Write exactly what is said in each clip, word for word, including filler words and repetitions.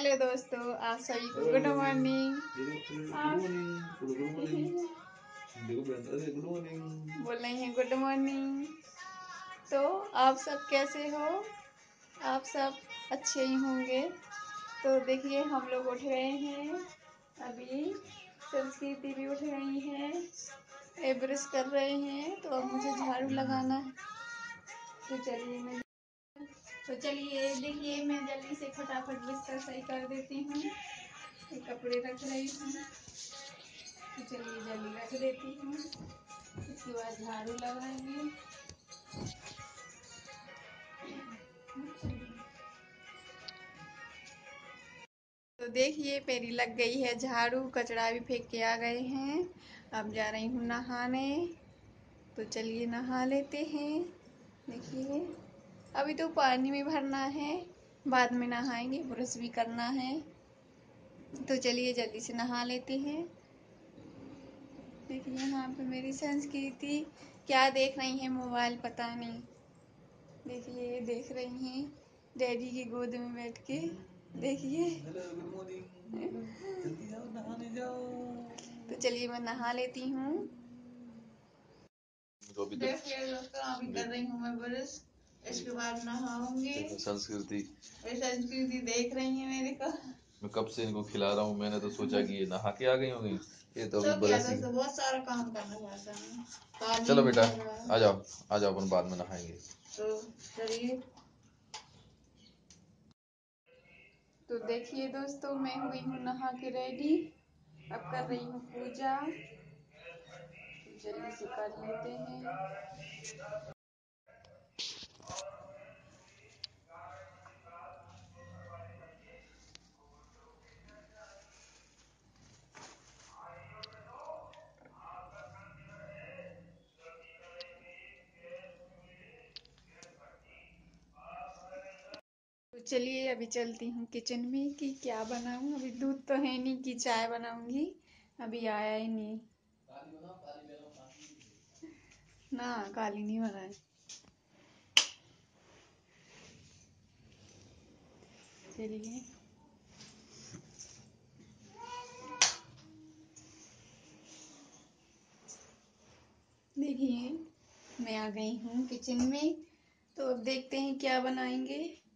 Hello दोस्तों, आप सभी को गुड मॉर्निंग। बोल रही हैं गुड मॉर्निंग। तो आप सब कैसे हो? आप सब अच्छे ही होंगे। तो देखिए हम लोग उठ गए हैं, अभी संस्कृति भी उठ गई हैं, ये ब्रश कर रहे हैं। तो अब मुझे झाड़ू लगाना है। तो चलिए मैं तो चलिए देखिए मैं जल्दी से फटाफट बिस्तर सही कर देती हूँ। ये कपड़े रख रही हूँ, तो चलिए जल्दी रख देती हूँ। इसके बाद झाड़ू लगाएंगे। तो देखिए मेरी लग गई है झाड़ू, कचरा भी फेंक के आ गए हैं। अब जा रही हूँ नहाने। तो चलिए नहा लेते हैं। देखिए अभी तो पानी में भरना है, बाद में नहाएंगे, ब्रश भी करना है। तो चलिए जल्दी से नहा लेते हैं। देखिए यहाँ पे मेरी संस्कृति क्या देख रही है, मोबाइल पता नहीं। देखिए देख रही हैं डैडी की गोद में बैठ के। देखिए जल्दी जाओ नहाने जाओ। तो चलिए मैं नहा लेती हूँ। देखिए दोस्तों अभी कर रही हूँ मैं ब्रश, इसके बाद नहाऊंगी। संस्कृति संस्कृति देख रही है मेरे को। मैं कब से इनको खिला रहा हूँ, मैंने तो सोचा कि ये नहा के आ गई होंगी। ये तो अभी तो ब्रश ही। तो बहुत सारा काम करना पड़ता है। चलो बेटा आ जाओ आ जाओ, अपन बाद में नहाएंगे। तो चलिए। तो देखिए दोस्तों मैं हुई हूँ नहा के रेडी। अब कर रही हूँ पूजा। तो जल्दी से कर लेते हैं। तो चलिए अभी चलती हूँ किचन में कि क्या बनाऊँ। अभी दूध तो है नहीं कि चाय बनाऊंगी, अभी आया ही नहीं ना, काली नहीं बनाए। चलिए देखिए मैं आ गई हूँ किचन में। तो अब देखते हैं क्या बनाएंगे।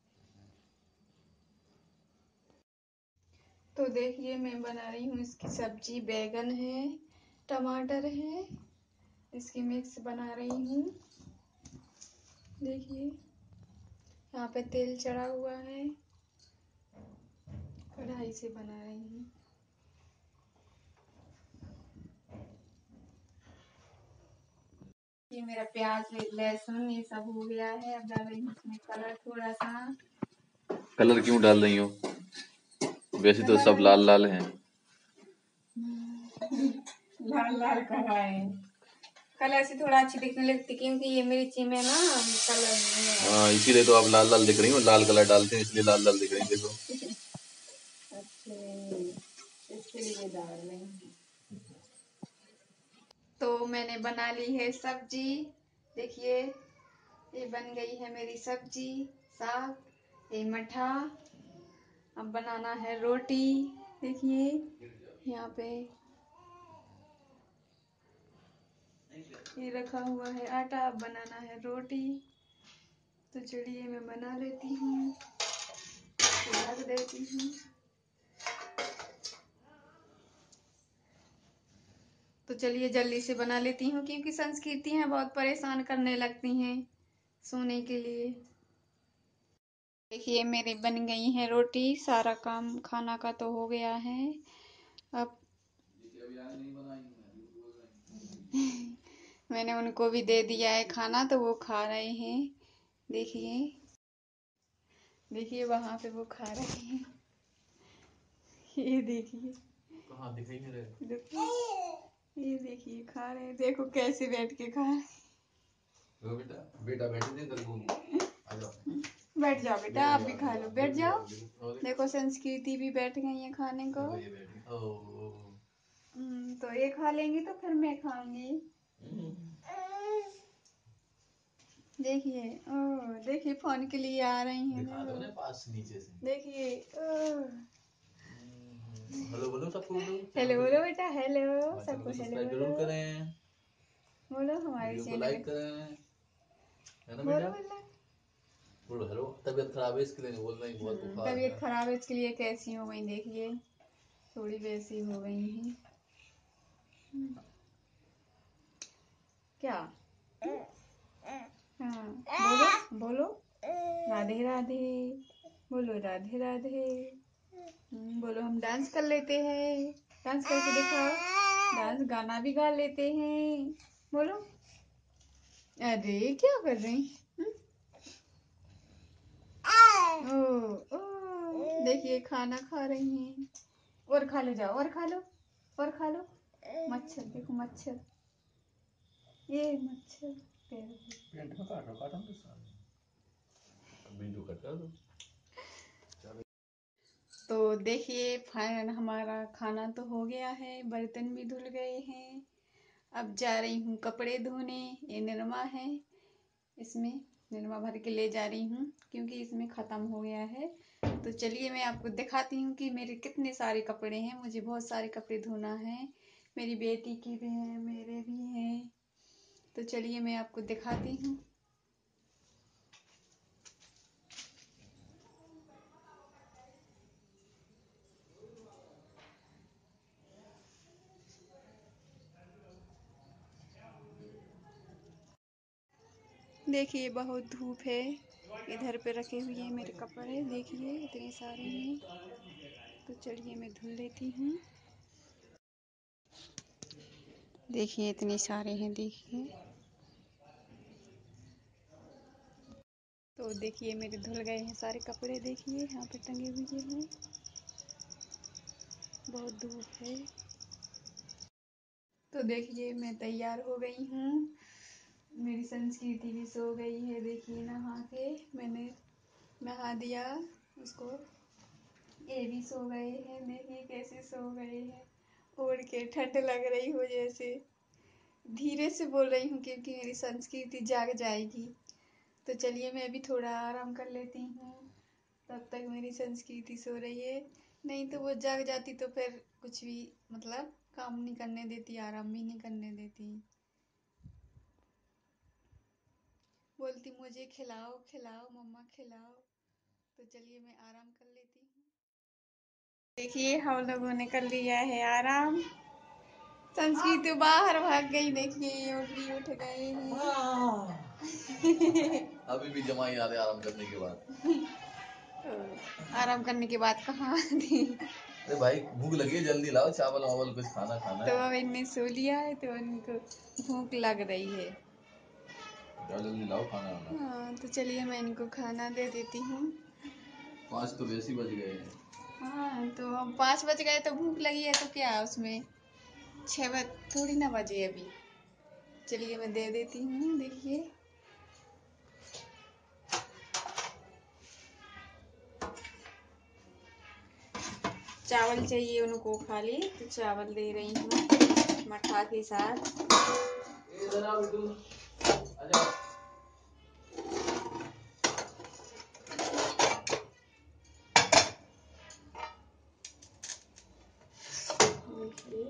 तो देखिए मैं बना रही हूँ इसकी सब्जी, बैगन है, टमाटर है, इसकी मिक्स बना रही हूँ। देखिए यहाँ पे तेल चढ़ा हुआ है, कढ़ाई से बना रही हूँ। ये मेरा प्याज लहसुन ये सब हो गया है। अब डाल रही हूँ इसमें कलर थोड़ा सा। कलर क्यों डाल रही हो? वैसे तो सब लाल लाल हैं। लाल लाल कराए कलर से थोड़ा अच्छी दिखने लगती, क्योंकि ये मिर्ची में ना कलर नहीं है। हाँ इसीलिए तो आप लाल लाल दिख रही हो, लाल कलर डालते हैं इसलिए लाल लाल दिख रही है। देखो अच्छा इसके लिए डाल रही हूँ। तो मैंने बना ली है सब्जी। देखिए ये बन गई है मेरी सब्जी, साग, ये मठा। अब बनाना है रोटी। देखिए यहाँ पे ये रखा हुआ है आटा, अब बनाना है रोटी। तो चलिए मैं बना लेती हूँ, ढक देती हूँ। तो चलिए जल्दी से बना लेती हूँ, क्योंकि संस्कृतियाँ बहुत परेशान करने लगती हैं सोने के लिए। देखिए मेरी बन गई है रोटी, सारा काम खाना का तो हो गया है। अब मैंने उनको भी दे दिया है खाना, तो वो खा रहे हैं। देखिए देखिए वहां पे वो खा रहे हैं। ये देखिए कहाँ दिख रही मेरे? ये देखिए खा रहे हैं, देखो कैसे बैठ के खा रहे हैं। बेटा बेटा बैठ दे इधर को, आ जाओ बैठ जाओ बेटा, आप भी खा लो, बैठ जाओ। देखो संस्कृति भी बैठ गई है खाने को। हम्म, तो ये खा लेंगी तो फिर मैं खाऊंगी। देखिए ओ देखिए फोन के लिए आ रही हैं। दिखा दो ना पास नीचे से। देखिए ओ हेलो बोलो सबको, हेलो बोलो बेटा, हेलो सबको, हेलो सब्सक्राइब बोलो, जरूर करें, बोलो हमारे वीडियो को चैनल लाइक करें, है ना बोलो बेटा? बोलो। बोलो हेलो। तबीयत खराब है इसके लिए नहीं बोल रही, बहुत बुखार तबीयत है। खराब है इसके लिए कैसी हो गई, देखिए थोड़ी वैसी हो गई हैं। क्या? हाँ बोलो बोलो, राधे राधे बोलो, राधे राधे। हम्म, बोलो हम डांस कर लेते हैं, डांस करके दिखाओ, डांस गाना भी गा लेते हैं, बोलो। अरे क्या कर रही? हम्म? ओ ओ देखिए खाना खा रही हैं, और खा लो, जाओ और खा लो, और खा लो। मच्छर देखो, मच्छर, ये मच्छर पैर पे। पेट में काटो काटो वीडियो कट कर दो। तो देखिए फाइनल हमारा खाना तो हो गया है, बर्तन भी धुल गए हैं। अब जा रही हूँ कपड़े धोने। ये निरमा है, इसमें निरमा भर के ले जा रही हूँ क्योंकि इसमें ख़त्म हो गया है। तो चलिए मैं आपको दिखाती हूँ कि मेरे कितने सारे कपड़े हैं। मुझे बहुत सारे कपड़े धोना है, मेरी बेटी के भी हैं, मेरे भी हैं। तो चलिए मैं आपको दिखाती हूँ। देखिए बहुत धूप है, इधर पे रखे हुए हैं मेरे कपड़े, देखिए इतने सारे हैं। तो चलिए मैं धुल लेती हूँ। देखिए इतने सारे हैं, देखिए। तो देखिए मेरे धुल गए हैं सारे कपड़े, देखिए यहाँ पे टंगे हुए हैं। बहुत धूप है। तो देखिए मैं तैयार हो गई हूँ, मेरी संस्कृति भी सो गई है। देखिए नहा के मैंने नहा दिया उसको, ये भी सो गए हैं। देखिए कैसे सो गए हैं, ओढ़ के, ठंड लग रही हो जैसे। धीरे से बोल रही हूँ क्योंकि मेरी संस्कृति जाग जाएगी। तो चलिए मैं अभी थोड़ा आराम कर लेती हूँ, तब तक मेरी संस्कृति सो रही है। नहीं तो वो जाग जाती तो फिर कुछ भी मतलब काम नहीं करने देती, आराम भी नहीं करने देती। बोलती मुझे खिलाओ खिलाओ मम्मा खिलाओ। तो चलिए मैं आराम कर लेती हूँ। देखिए हम लोगों ने कर लिया है आराम। संस्कृति बाहर भाग गई, देखिए ये भी उठ गए हैं। अभी भी जमाई आ रहे आराम करने के बाद। आराम करने के बाद कहाँ थी? अरे भाई भूख लगी है, जल्दी लाओ चावल वावल कुछ खाना खाना तो है। अब इनने सो लिया है तो उनको भूख लग रही है। जाओ जल्दी लाओ खाना वाना। हाँ तो चलिए मैं इनको खाना दे देती हूँ। पाँच तो वैसे ही बज गए हैं। हाँ तो अब पाँच बज गए तो भूख लगी है तो क्या उसमें, छः बज थोड़ी ना बजे अभी। चलिए मैं दे देती हूँ। देखिए चावल चाहिए उनको खाली, तो चावल दे रही हूँ मठा के साथ। देखिए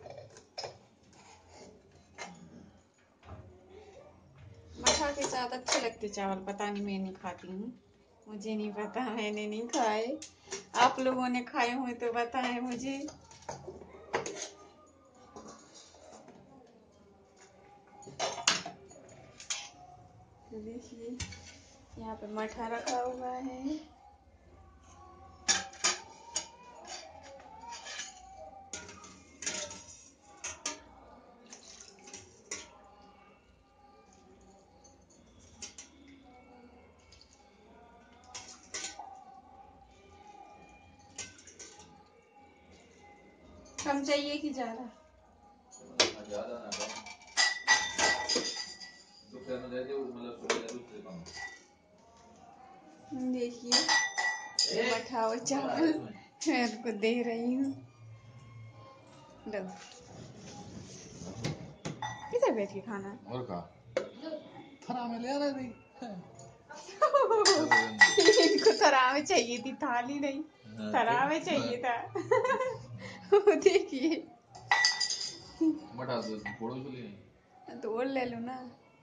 मठा के साथ अच्छे लगते चावल, पता नहीं मैं नहीं खाती हूँ, मुझे नहीं पता, मैंने नहीं खाए। आप लोगों ने खाए हुए तो बताएं मुझे। तो देखिए यहाँ पे मठा रखा हुआ है। कम चाहिए कि ज्यादा? ज्यादा ना कम, दोपहर में दे दो मतलब सुबह दे दो उससे कम। देखिए मठा और चावल मैं उनको दे रही हूँ। लो इधर बैठ के खाना। और खा थरा में ले आ रही थी। इनको थरावे चाहिए थी, थाली नहीं। तरा में चाहिए था। वो देखिए मठा दो फोड़ो तो ले तो और ले लो ना।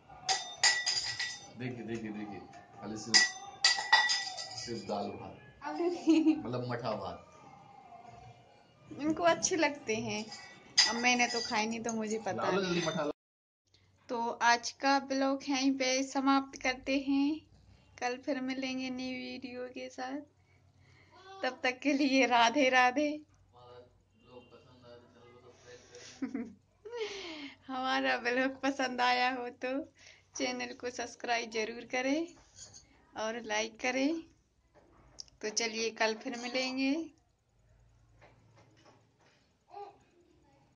देखिए देखिए देखिए खाली सिर्फ सिर्फ दाल भात मतलब मठा भात इनको अच्छे लगते हैं। अब मैंने तो खाई नहीं तो मुझे पता ला लो नहीं। जल्दी मठा लो। तो आज का ब्लॉग यहीं पे समाप्त करते हैं। कल फिर मिलेंगे नई वीडियो के साथ। तब तक के लिए राधे राधे। हमारा ब्लॉग पसंद आया हो तो चैनल को सब्सक्राइब जरूर करें और लाइक करें। तो चलिए कल फिर मिलेंगे।